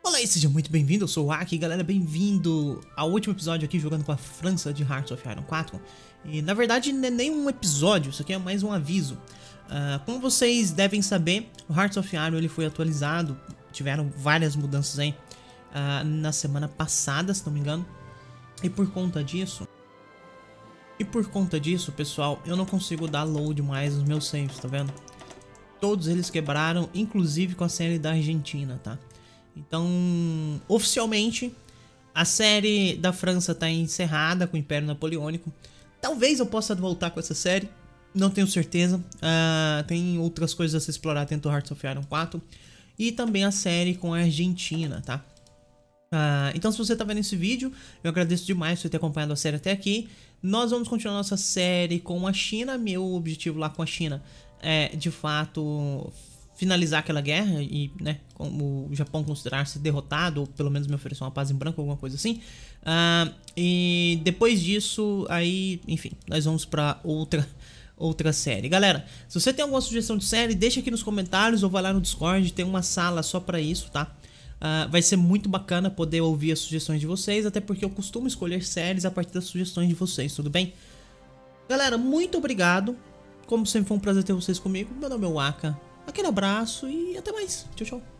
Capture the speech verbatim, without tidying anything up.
Olá e seja muito bem-vindo, eu sou o Aki, galera, bem-vindo ao último episódio aqui jogando com a França de Hearts of Iron quatro. E na verdade não é nem um episódio, isso aqui é mais um aviso. uh, Como vocês devem saber, o Hearts of Iron ele foi atualizado, tiveram várias mudanças aí uh, na semana passada, se não me engano. E por conta disso E por conta disso, pessoal, eu não consigo dar load mais nos meus saves, tá vendo? Todos eles quebraram, inclusive com a série da Argentina, tá? Então, oficialmente, a série da França tá encerrada com o Império Napoleônico. Talvez eu possa voltar com essa série, não tenho certeza. Uh, tem outras coisas a se explorar dentro do Hearts of Iron quatro. E também a série com a Argentina, tá? Uh, então, se você tá vendo esse vídeo, eu agradeço demais por você ter acompanhado a série até aqui. Nós vamos continuar nossa série com a China. Meu objetivo lá com a China é, de fato, finalizar aquela guerra e, né, como o Japão considerar-se derrotado, ou pelo menos me oferecer uma paz em branco, alguma coisa assim. Uh, e depois disso, aí, enfim, nós vamos pra outra, outra série. Galera, se você tem alguma sugestão de série, deixa aqui nos comentários ou vai lá no Discord, tem uma sala só pra isso, tá? Uh, vai ser muito bacana poder ouvir as sugestões de vocês, até porque eu costumo escolher séries a partir das sugestões de vocês, tudo bem? Galera, muito obrigado. Como sempre foi um prazer ter vocês comigo. Meu nome é Waka. Aquele abraço e até mais. Tchau, tchau.